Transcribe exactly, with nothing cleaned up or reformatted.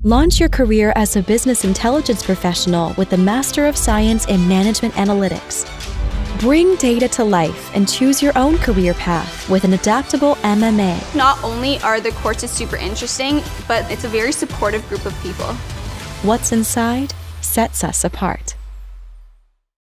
Launch your career as a business intelligence professional with a Master of Science in Management Analytics. Bring data to life and choose your own career path with an adaptable M M A. Not only are the courses super interesting, but it's a very supportive group of people. What's inside sets us apart.